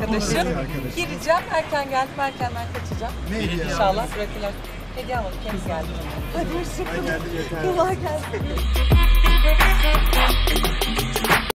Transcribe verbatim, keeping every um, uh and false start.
arkadaşım. Gireceğim, erken geldim, erkenden kaçacağım. Ne hediye aldın? İnşallah bırakırlar. Hediye almadım, kendi geldi. Hadi hoşçakalın. Geldi yeter. Kolay gelsin.